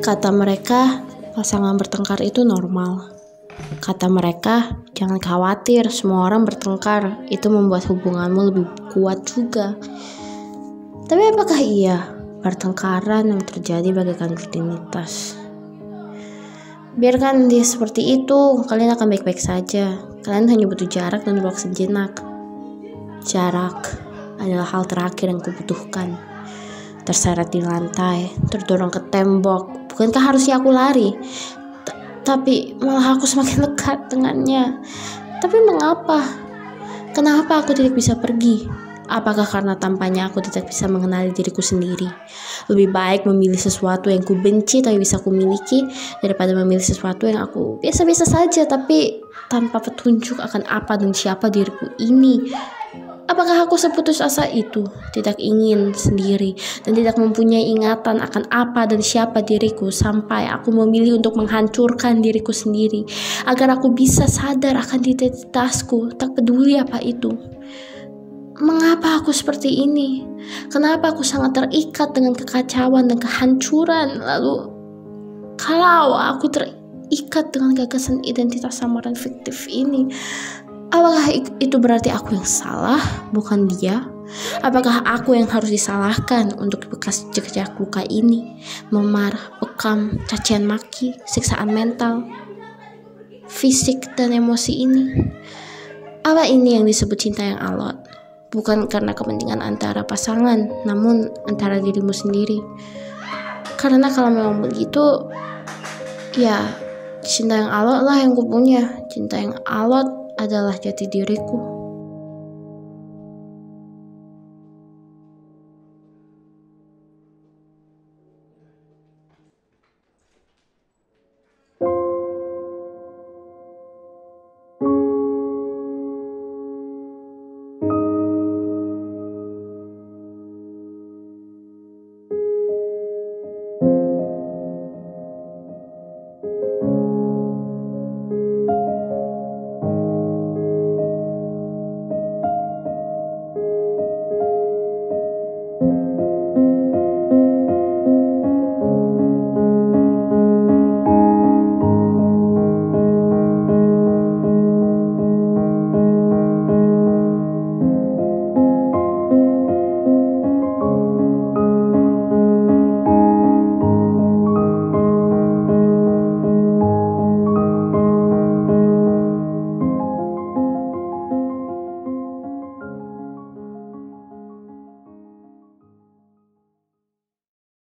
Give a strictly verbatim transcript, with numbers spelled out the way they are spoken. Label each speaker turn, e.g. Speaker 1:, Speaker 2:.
Speaker 1: Kata mereka, pasangan bertengkar itu normal. Kata mereka, jangan khawatir, semua orang bertengkar. Itu membuat hubunganmu lebih kuat juga. Tapi apakah iya? Pertengkaran yang terjadi bagaikan rutinitas. Biarkan dia seperti itu, kalian akan baik-baik saja. Kalian hanya butuh jarak dan ruang sejenak. Jarak adalah hal terakhir yang kubutuhkan. Terseret di lantai, terdorong ke tembok. Bukankah harusnya aku lari? T- Tapi malah aku semakin dekat dengannya. Tapi mengapa? Kenapa aku tidak bisa pergi? Apakah karena tampaknya aku tidak bisa mengenali diriku sendiri? Lebih baik memilih sesuatu yang ku benci tapi bisa ku miliki daripada memilih sesuatu yang aku biasa-biasa saja tapi tanpa petunjuk akan apa dan siapa diriku ini. Apakah aku seputus asa itu, tidak ingin sendiri dan tidak mempunyai ingatan akan apa dan siapa diriku sampai aku memilih untuk menghancurkan diriku sendiri agar aku bisa sadar akan identitasku, tak peduli apa itu. Mengapa aku seperti ini? Kenapa aku sangat terikat dengan kekacauan dan kehancuran? Lalu, kalau aku terikat dengan gagasan identitas samaran fiktif ini, apakah itu berarti aku yang salah, bukan dia? Apakah aku yang harus disalahkan untuk bekas jejak luka ini? Memar, bekam, cacian maki, siksaan mental, fisik, dan emosi ini? Apa ini yang disebut cinta yang alot? Bukan karena kepentingan antara pasangan, namun antara dirimu sendiri. Karena kalau memang begitu, ya cinta yang alot lah yang kupunya. Cinta yang alot adalah jati diriku.